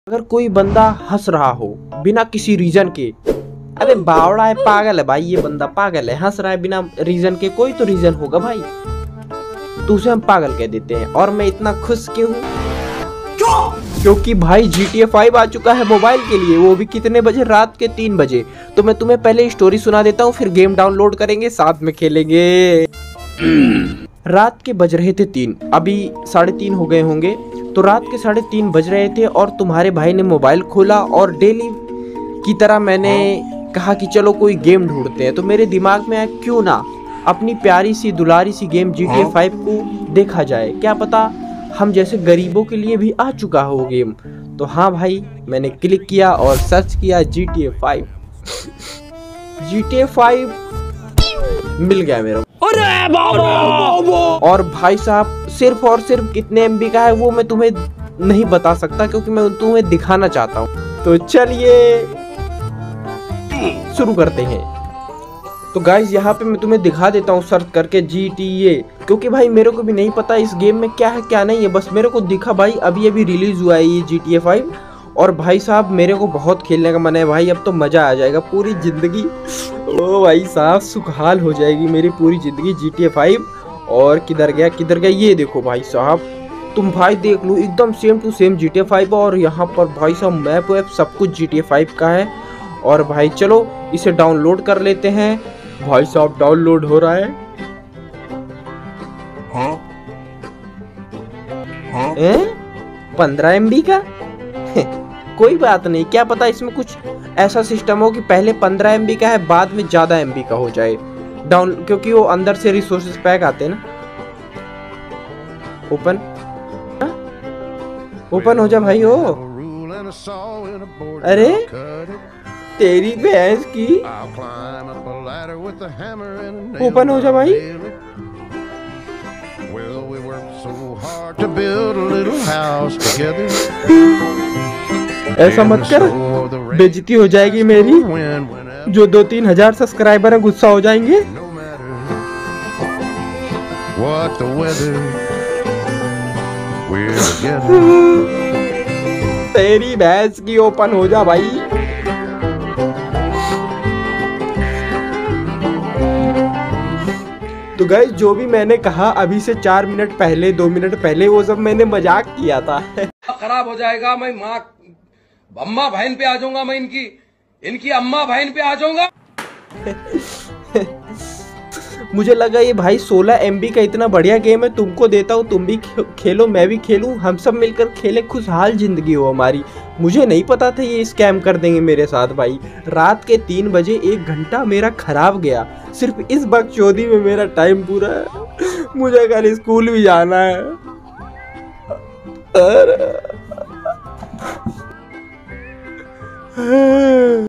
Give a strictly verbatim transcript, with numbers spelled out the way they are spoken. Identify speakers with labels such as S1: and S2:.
S1: अगर कोई बंदा हंस रहा हो बिना किसी रीजन के, अबे बावड़ा है, पागल है भाई, ये बंदा पागल है, हंस रहा है बिना रीजन के, कोई तो रीजन होगा भाई, तो उसे हम पागल कह देते हैं। और मैं इतना खुश क्यों हूँ? क्यों? क्योंकि भाई जी टी ए फाइव आ चुका है मोबाइल के लिए, वो भी कितने बजे? रात के तीन बजे। तो मैं तुम्हें पहले स्टोरी सुना देता हूँ, फिर गेम डाउनलोड करेंगे, साथ में खेलेंगे। रात के बज रहे थे तीन, अभी साढ़े तीन हो गए होंगे। तो रात के साढ़े तीन बज रहे थे और तुम्हारे भाई ने मोबाइल खोला और डेली की तरह मैंने कहा कि चलो कोई गेम ढूंढते हैं। तो मेरे दिमाग में आया क्यों ना अपनी प्यारी सी दुलारी सी game G T A five को देखा जाए, क्या पता हम जैसे गरीबों के लिए भी आ चुका हो गेम। तो हाँ भाई, मैंने क्लिक किया और सर्च किया G T A five. G T A five मिल गया मेरा। अरे बाबा! और भाई साहब सिर्फ और सिर्फ कितने एम बी का है वो मैं तुम्हें नहीं बता सकता, क्योंकि मैं तुम्हें दिखाना चाहता हूँ। तो चलिए शुरू करते हैं। तो गाइज यहाँ पे मैं तुम्हें दिखा देता हूँ सर्च करके जी टी ए, क्योंकि भाई मेरे को भी नहीं पता इस गेम में क्या है क्या नहीं है, बस मेरे को दिखा भाई अभी अभी रिलीज हुआ है ये जी टी ए फाइव। और भाई साहब मेरे को बहुत खेलने का मन है भाई, अब तो मजा आ जाएगा पूरी जिंदगी। ओ भाई साहब सुखहाल हो जाएगी मेरी पूरी जिंदगी जी टी ए फाइव। और किधर गया किधर गया, ये देखो भाई साहब, तुम भाई देख लो एकदम same to same G T A five. और यहाँ पर भाई साहब मैप वैप सब कुछ जी टी ए फाइव का है। और भाई चलो इसे डाउनलोड कर लेते हैं। भाई साहब डाउनलोड हो रहा है। पंद्रह एम बी का कोई बात नहीं, क्या पता इसमें कुछ ऐसा सिस्टम हो कि पहले पंद्रह एम बी का है, बाद में ज्यादा एम बी का हो जाए डाउन, क्योंकि वो अंदर से रिसोर्सेज पैक आते हैं ना। ओपन ओपन हो जा भाई। हो अरे तेरी भैंस की, ओपन हो जा भाई। ऐसा मत कर, बेइज्जती हो जाएगी मेरी, जो दो तीन हजार सब्सक्राइबर है गुस्सा हो जाएंगे। तेरी भैंस की, ओपन हो जा भाई। तो गाइस जो भी मैंने कहा अभी से चार मिनट पहले, दो मिनट पहले, वो सब मैंने मजाक किया था।
S2: खराब हो जाएगा, मैं माँ अम्मा बहन पे आ जाऊंगा, मैं इनकी इनकी अम्मा बहन पे आ जाऊंगा।
S1: मुझे लगा ये भाई सोलह एम बी का इतना बढ़िया गेम है, तुमको देता हूँ, तुम भी खेलो मैं भी खेलूं, हम सब मिलकर खेले, खुशहाल जिंदगी हो हमारी। मुझे नहीं पता था ये स्कैम कर देंगे मेरे साथ भाई। रात के तीन बजे एक घंटा मेरा खराब गया सिर्फ इस बकचोदी में, मेरा टाइम पूरा है। मुझे कल स्कूल भी जाना है।